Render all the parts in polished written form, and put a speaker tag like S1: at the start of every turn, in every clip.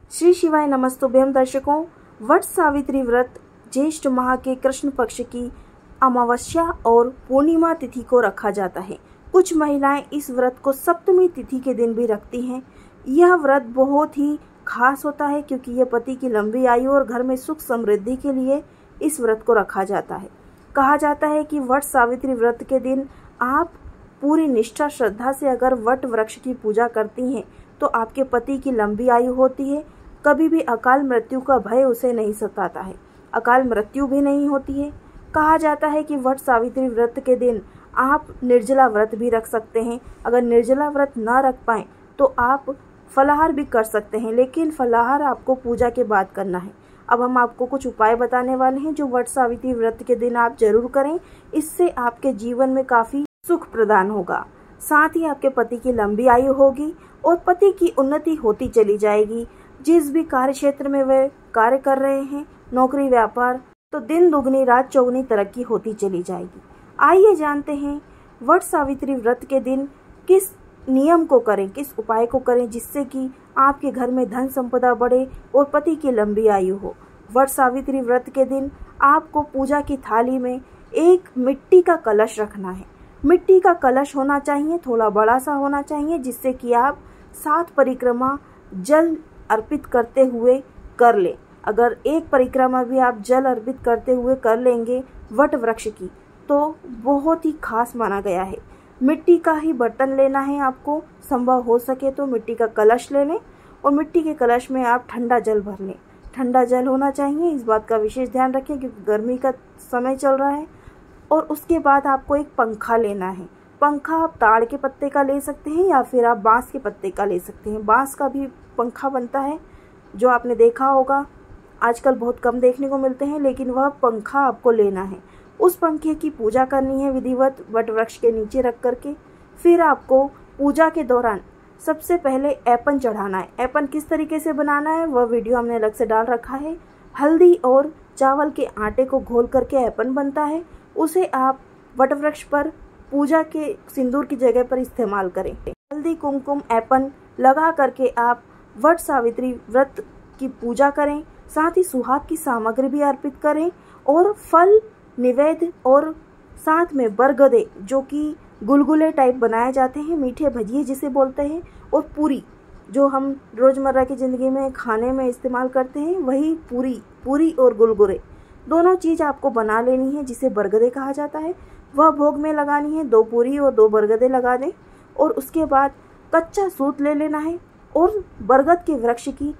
S1: श्री शिवाय नमस्तुभ्यम दर्शकों। वट सावित्री व्रत ज्येष्ठ माह के कृष्ण पक्ष की अमावस्या और पूर्णिमा तिथि को रखा जाता है। कुछ महिलाएं इस व्रत को सप्तमी तिथि के दिन भी रखती हैं। यह व्रत बहुत ही खास होता है क्योंकि यह पति की लंबी आयु और घर में सुख समृद्धि के लिए इस व्रत को रखा जाता है। कहा जाता है कि वट सावित्री व्रत के दिन आप पूरी निष्ठा श्रद्धा से अगर वट वृक्ष की पूजा करती हैं तो आपके पति की लंबी आयु होती है। कभी भी अकाल मृत्यु का भय उसे नहीं सताता है, अकाल मृत्यु भी नहीं होती है। कहा जाता है कि वट सावित्री व्रत के दिन आप निर्जला व्रत भी रख सकते हैं। अगर निर्जला व्रत ना रख पाएं तो आप फलाहार भी कर सकते हैं, लेकिन फलाहार आपको पूजा के बाद करना है। अब हम आपको कुछ उपाय बताने वाले हैं जो वट सावित्री व्रत के दिन आप जरूर करें। इससे आपके जीवन में काफी सुख प्रदान होगा, साथ ही आपके पति की लंबी आयु होगी और पति की उन्नति होती चली जाएगी। जिस भी कार्य क्षेत्र में वे कार्य कर रहे हैं, नौकरी व्यापार, तो दिन दुगनी रात चौगुनी तरक्की होती चली जाएगी। आइए जानते हैं वट सावित्री व्रत के दिन किस नियम को करें, किस उपाय को करें जिससे कि आपके घर में धन संपदा बढ़े और पति की लंबी आयु हो। वट सावित्री व्रत के दिन आपको पूजा की थाली में एक मिट्टी का कलश रखना है। मिट्टी का कलश होना चाहिए, थोड़ा बड़ा सा होना चाहिए, जिससे कि आप 7 परिक्रमा जल अर्पित करते हुए कर ले। अगर एक परिक्रमा भी आप जल अर्पित करते हुए कर लेंगे वट वृक्ष की तो बहुत ही खास माना गया है। मिट्टी का ही बर्तन लेना है आपको, संभव हो सके तो मिट्टी का कलश ले लें और मिट्टी के कलश में आप ठंडा जल भर लें। ठंडा जल होना चाहिए, इस बात का विशेष ध्यान रखें क्योंकि गर्मी का समय चल रहा है। और उसके बाद आपको एक पंखा लेना है। पंखा आप ताड़ के पत्ते का ले सकते हैं या फिर आप बांस के पत्ते का ले सकते हैं। बांस का भी पंखा बनता है जो आपने देखा होगा, आजकल बहुत कम देखने को मिलते हैं, लेकिन वह पंखा आपको लेना है। उस पंखे की पूजा करनी है विधिवत वट वृक्ष के नीचे रख करके। फिर आपको पूजा के दौरान सबसे पहले ऐपन चढ़ाना है। ऐपन किस तरीके से बनाना है वह वीडियो हमने अलग से डाल रखा है। हल्दी और चावल के आटे को घोल करके ऐपन बनता है, उसे आप वट वृक्ष पर पूजा के सिंदूर की जगह पर इस्तेमाल करें। हल्दी कुमकुम ऐपन लगा करके आप वट सावित्री व्रत की पूजा करें, साथ ही सुहाग की सामग्री भी अर्पित करें और फल निवेद्य और साथ में बरगदे जो कि गुलगुले टाइप बनाए जाते हैं, मीठे भजिए जिसे बोलते हैं, और पूरी जो हम रोजमर्रा की जिंदगी में खाने में इस्तेमाल करते हैं, वही पूरी और गुलगुले दोनों चीज आपको बना लेनी है जिसे बरगदे कहा जाता है। वह भोग में लगानी है, 2 पूरी और 2 बरगदे लगा दें। और उसके बाद कच्चा सूत ले लेना है और बरगद के वृक्ष की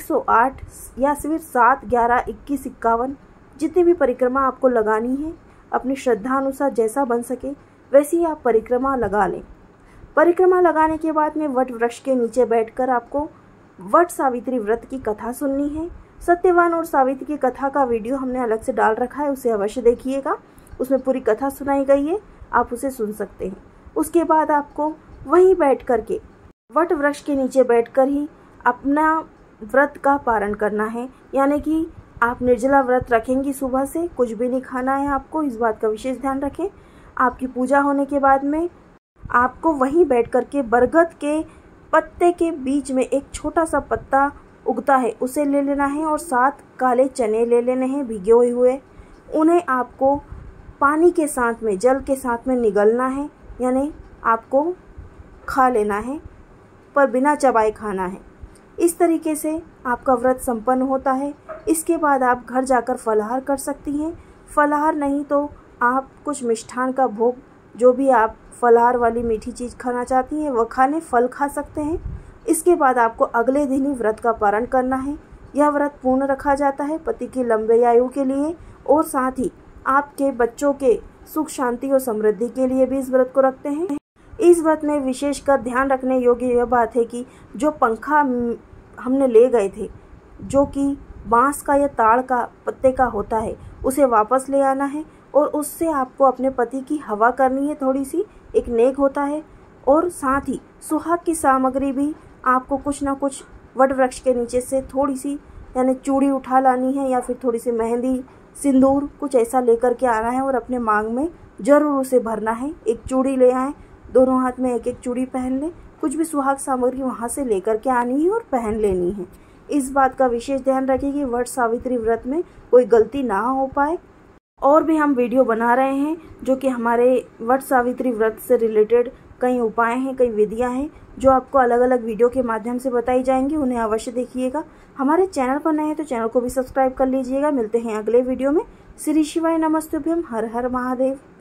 S1: 108 या फिर 7, 11, 21, 51 जितनी भी परिक्रमा आपको लगानी है, अपनी श्रद्धा अनुसार जैसा बन सके वैसी आप परिक्रमा लगा लें। परिक्रमा लगाने के बाद में वट वृक्ष के नीचे बैठकर आपको वट सावित्री व्रत की कथा सुननी है। सत्यवान और सावित्री की कथा का वीडियो हमने अलग से डाल रखा है, उसे अवश्य देखिएगा। उसमें पूरी कथा सुनाई गई है, आप उसे सुन सकते हैं। उसके बाद आपको वहीं बैठ करके वट वृक्ष के नीचे बैठकर ही अपना व्रत का पारण करना है, यानी कि आप निर्जला व्रत रखेंगी। सुबह से कुछ भी नहीं खाना है आपको, इस बात का विशेष ध्यान रखें। आपकी पूजा होने के बाद में आपको वहीं बैठ करके बरगद के पत्ते के बीच में एक छोटा सा पत्ता उगता है, उसे ले लेना है और 7 काले चने ले लेने हैं भिगे हुए। उन्हें आपको पानी के साथ में, जल के साथ में निगलना है, यानी आपको खा लेना है पर बिना चबाए खाना है। इस तरीके से आपका व्रत संपन्न होता है। इसके बाद आप घर जाकर फलाहार कर सकती हैं। फलाहार नहीं तो आप कुछ मिष्ठान का भोग, जो भी आप फलाहार वाली मीठी चीज़ खाना चाहती हैं वह खाने, फल खा सकते हैं। इसके बाद आपको अगले दिन ही व्रत का पारण करना है। यह व्रत पूर्ण रखा जाता है पति की लंबी आयु के लिए और साथ ही आपके बच्चों के सुख शांति और समृद्धि के लिए भी इस व्रत को रखते हैं। इस व्रत में विशेषकर ध्यान रखने योग्य यह बात है कि जो पंखा हमने ले गए थे, जो कि बांस का या ताड़ का पत्ते का होता है, उसे वापस ले आना है और उससे आपको अपने पति की हवा करनी है। थोड़ी सी एक नेक होता है। और साथ ही सुहाग की सामग्री भी आपको कुछ ना कुछ वट वृक्ष के नीचे से थोड़ी सी, यानी चूड़ी उठा लानी है या फिर थोड़ी सी मेहंदी, सिंदूर, कुछ ऐसा लेकर के आना है और अपने मांग में जरूर उसे भरना है। एक चूड़ी ले आए, दोनों हाथ में एक एक चूड़ी पहन लें। कुछ भी सुहाग सामग्री वहाँ से लेकर के आनी है और पहन लेनी है। इस बात का विशेष ध्यान रखें कि वट सावित्री व्रत में कोई गलती ना हो पाए। और भी हम वीडियो बना रहे हैं जो कि हमारे वट सावित्री व्रत से रिलेटेड कई उपाय हैं, कई विधियां हैं जो आपको अलग अलग वीडियो के माध्यम से बताई जाएंगी। उन्हें अवश्य देखिएगा। हमारे चैनल पर नए हैं तो चैनल को भी सब्सक्राइब कर लीजिएगा। मिलते हैं अगले वीडियो में। श्री शिवाय नमस्तुभ्यम। हर हर महादेव।